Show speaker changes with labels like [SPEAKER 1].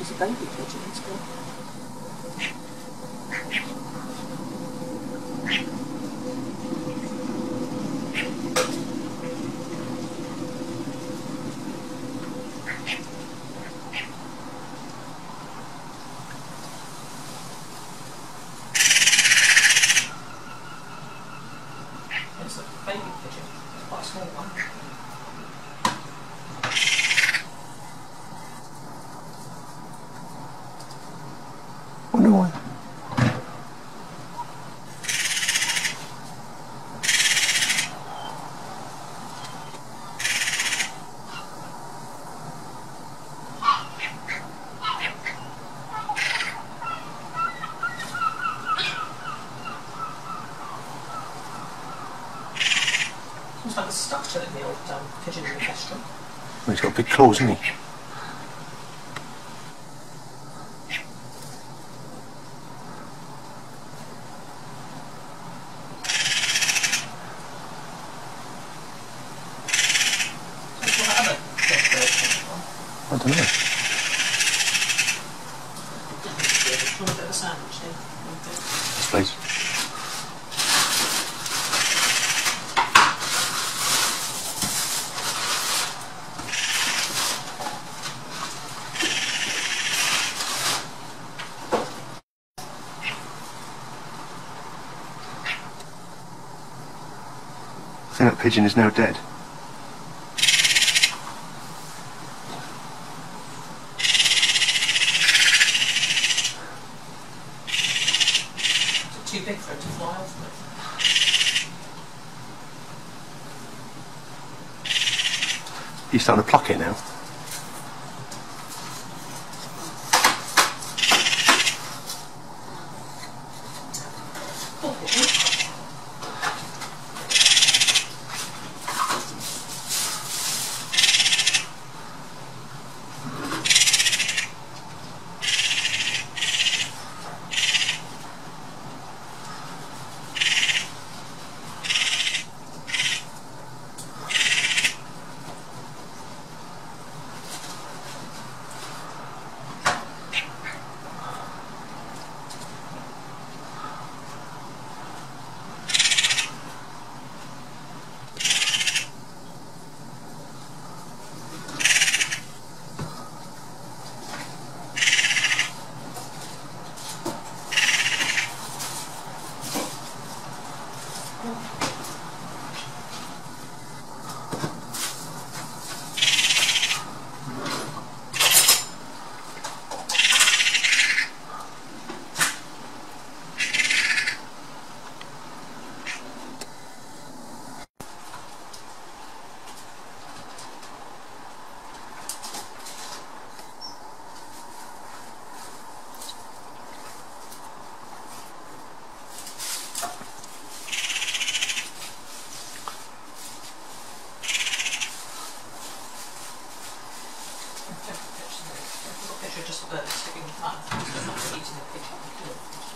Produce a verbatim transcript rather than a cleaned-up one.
[SPEAKER 1] She's a baby pigeon, it's good. It's a baby pigeon, quite a small one.
[SPEAKER 2] Wonder why.
[SPEAKER 1] Looks like it's stuck to it, the old um, pigeon in the kestrel.
[SPEAKER 2] Well, he's got big claws, hasn't he? I don't know.
[SPEAKER 1] Do you want a bit of a sandwich then?
[SPEAKER 2] Yes, please. I think that pigeon is now dead.
[SPEAKER 1] Too big for it to fly off with.
[SPEAKER 2] You're starting to pluck it now.
[SPEAKER 1] Poor pigeon. Just a bird sticking in the mouth. It's not eating a pigeon.